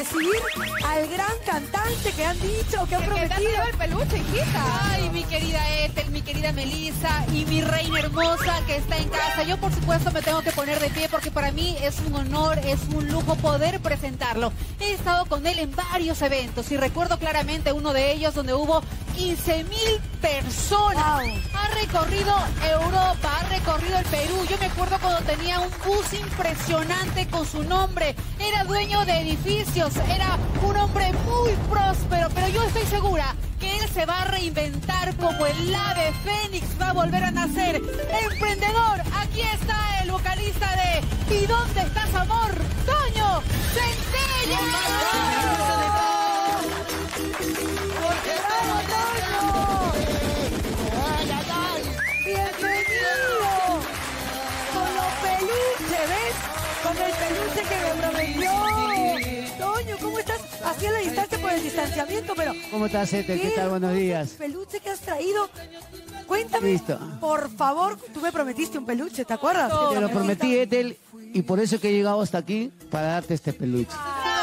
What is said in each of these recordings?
recibir al gran cantante que han dicho, que han prometido. El peluche, hijita. Ay, mi querida Ethel, mi querida Melissa y mi reina hermosa que está en casa. Yo, por supuesto, me tengo que poner de pie porque para mí es un honor, es un lujo poder presentarlo. He estado con él en varios eventos y recuerdo claramente uno de ellos donde hubo 15,000 personas. Wow. Ha recorrido Europa, ha recorrido el Perú. Yo me acuerdo cuando tenía un bus impresionante con su nombre. Era dueño de edificios, era un hombre muy próspero, pero yo estoy segura que él se va a reinventar como el ave fénix, va a volver a nacer. Emprendedor, aquí está el vocalista de ¿Y dónde estás, amor? Toño Centella. ¡Bienvenido! Con los peluches, ¿ves? Con el peluche que me prometió. Toño, ¿cómo estás? Así a la distancia por el distanciamiento, pero... ¿Cómo estás, Ethel? ¿Qué tal? Buenos días. Peluche que has traído. Cuéntame, Listo. por favor, tú me prometiste un peluche, ¿te acuerdas? Te lo prometí, Ethel, y por eso que he llegado hasta aquí, para darte este peluche.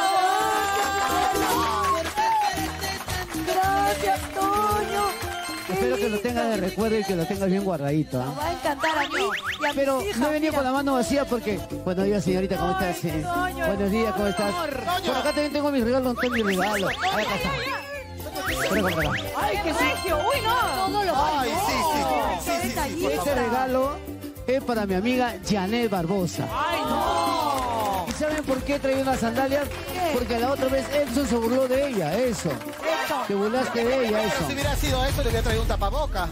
Gracias, Toño. Qué Espero que lo lindo. tengas de recuerdo y que lo tengas bien guardadito. Nos ¿Ah? va a encantar a mí y a Pero mis hijas, no he venido mira. con la mano vacía porque... Buenos días, señorita, ¿cómo estás? Ay, Toño, Buenos días, ¿cómo estás? Por acá también tengo mi regalo, mi regalo. A ver, pasa. Por acá. Ay, qué regio. Uy, no. Todo lo Ay, sí, Qué detallista. Este regalo es para mi amiga Janet Barbosa. Ay, no. ¿Y saben por qué traí unas sandalias? ¿Qué? Porque la otra vez Edson se burló de ella, eso. Eso. Te burlaste de ella, Pero eso. si hubiera sido eso, le hubiera traído un tapaboca.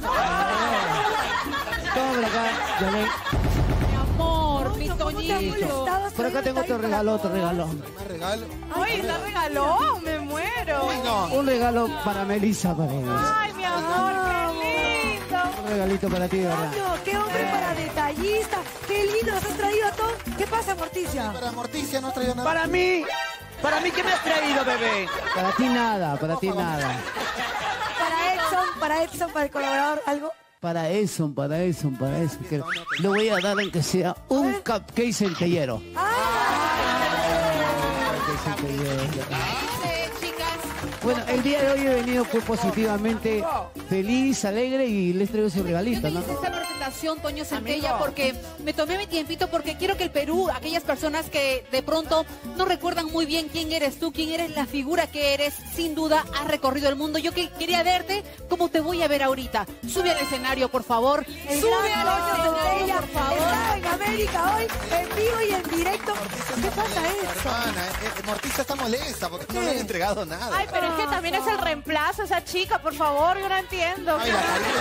Toma por acá, Janet. Mi amor, mi Toño, ¿cómo te ha Toñito. molestado? Por acá tengo otro regalo, otro regalo. ¿Más regalo? Ay, la regaló. Me muero. Uy, no. Un regalo para Melissa, para ella. Ay, mi amor, qué lindo. Un regalito para ti, de verdad. Toño, qué hombre para detallista. Qué lindo nos has traído a todos. ¿Qué pasa, Morticia? Para Morticia no traía nada. Para mí, ¿qué me has traído, bebé? Para ti nada, para ti nada. Para Edson, para el colaborador, ¿algo? Para eso. Que le voy a dar aunque sea un cupcake centellero. Chicas, Bueno, el día de hoy he venido pues positivamente feliz, alegre y les traigo ese yo regalito, te ¿no? hice esta presentación, Toño Centella, Amigo. porque me tomé mi tiempito, porque quiero que el Perú, aquellas personas que de pronto no recuerdan muy bien quién eres tú, quién eres la figura que eres, sin duda has recorrido el mundo. Yo quería verte como te voy a ver ahorita. Sube al escenario, por favor. El Sube gran al Toño escenario, Centella por favor. está en América hoy, en vivo y en directo. ¿Qué pasa, Edson? Hermana, Morticia está molesta porque no le han entregado nada. Ay, pero es que también es el reemplazo, esa chica, por favor, yo no entiendo. Ay, la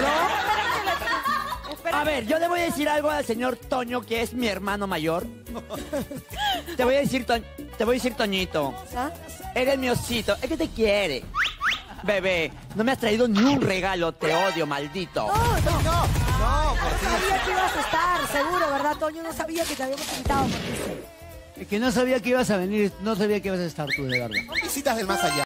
carita. A ver, yo le voy a decir algo al señor Toño, que es mi hermano mayor. Te voy a decir, Toñito, ¿Ah? eres mi osito, es que te quiere. Bebé, no me has traído ni un regalo, te odio, maldito. No, No, Morticia. sabía que ibas a estar, seguro, ¿verdad, Toño? No sabía que te habíamos invitado, Morticia. Es que no sabía que ibas a venir, no sabía que ibas a estar tú, de verdad. Son visitas del más allá.